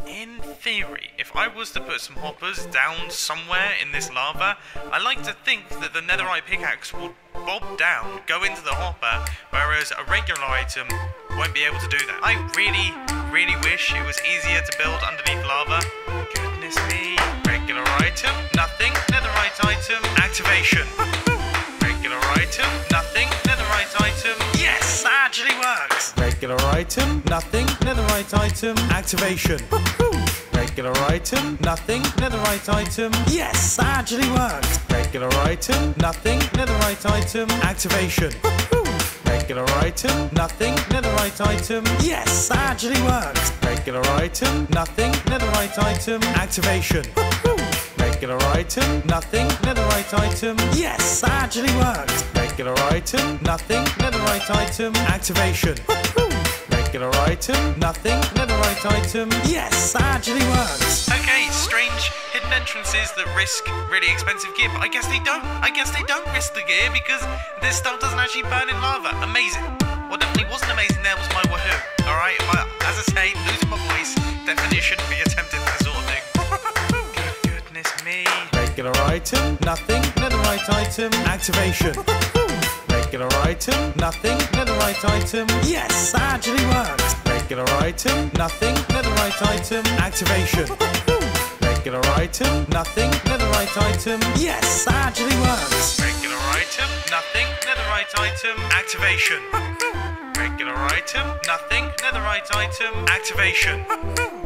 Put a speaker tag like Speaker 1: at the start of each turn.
Speaker 1: in theory, if I was to put some hoppers down somewhere in this lava, I like to think that the netherite pickaxe will bob down, go into the hopper, whereas a regular item won't be able to do that. I really wish it was easier to build underneath lava. Goodness me. Regular item, nothing. Netherite item, activation. Regular item, nothing. Netherite item, yes, that actually works. Regular item, nothing. Netherite item, activation. Regular item, nothing. Netherite item, yes, that actually works. Regular item, nothing. Netherite item, activation. Regular item, nothing. Netherite item, yes, that actually works. Regular item, nothing. Netherite item, activation. Regular item, nothing. Netherite item, yes, that actually works. Regular item, nothing. Netherite item, activation. Regular item, nothing. Netherite item, yes, that actually works. Okay, strange hidden entrances that risk really expensive gear, but I guess they don't. I guess they don't risk the gear because this stuff doesn't actually burn in lava. Amazing. What definitely wasn't amazing there was my woohoo. Alright, well, as I say, losing my voice definitely shouldn't be attempting that sort of thing. Goodness me. Regular item, nothing. Netherite item, activation. Regular item, nothing. Netherite item, yes, that actually works. Regular item, nothing. Netherite item, activation. Regular item, nothing. Netherite item, yes, that actually works. Regular item, nothing. Netherite item, activation. Regular item, nothing. Netherite item, activation.